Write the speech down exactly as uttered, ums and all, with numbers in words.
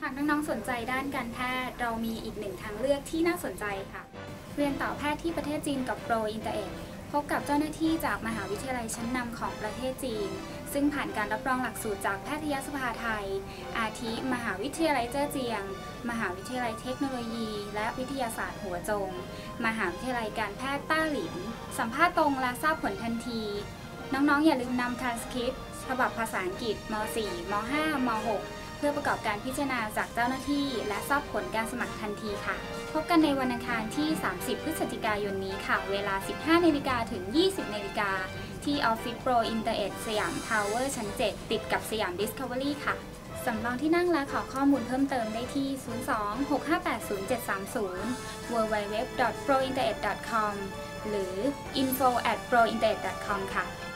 ากน้องๆสนใจด้านการแพทย์เรามีอีกหนึ่งทางเลือกที่น่าสนใจค่ะเรียนต่อแพทย์ที่ประเทศจีนกับโปรอินเตอร์เอ็ดพบกับเจ้าหน้าที่จากมหาวิทยาลัยชั้นนำของประเทศจีนซึ่งผ่านการรับรองหลักสูตรจากแพทยสภาไทยอาทิ มหาวิทยาลัยเจ้อเจียงมหาวิทยาลัยเทคโนโลยี และวิทยาศาสตร์หัวจงมหาวิทยาลัยการแพทย์ต้าหลินสัมภาษณ์ตรงและทราบผลทันทีน้องๆอย่าลืมนำทรานสคริปต์ฉบับภาษาอังกฤษม สี่ ม ห้า ม หกเพื่อประกอบการพิจารณาจากเจ้าหน้าที่และทราบผลการสมัครทันทีค่ะพบกันในวันอังคารที่ สามสิบ พฤศจิกายนนี้ค่ะเวลา สิบห้านาฬิกาถึง ยี่สิบนาฬิกาที่ออฟฟิศโปรอินเตอร์เอ็ดสยามทาวเวอร์ชั้น เจ็ด ติดกับสยามดิสคัฟเวอรี่ค่ะสำรองที่นั่งและขอข้อมูลเพิ่มเติมได้ที่ ศูนย์ สอง หก ห้า แปด ศูนย์ เจ็ด สาม ศูนย์ ดับเบิลยู ดับเบิลยู ดับเบิลยู ดอท โปรอินเตอร์เอ็ด ดอท คอม หรือ อินโฟ แอท โปรอินเตอร์เอ็ด ดอท คอม ค่ะ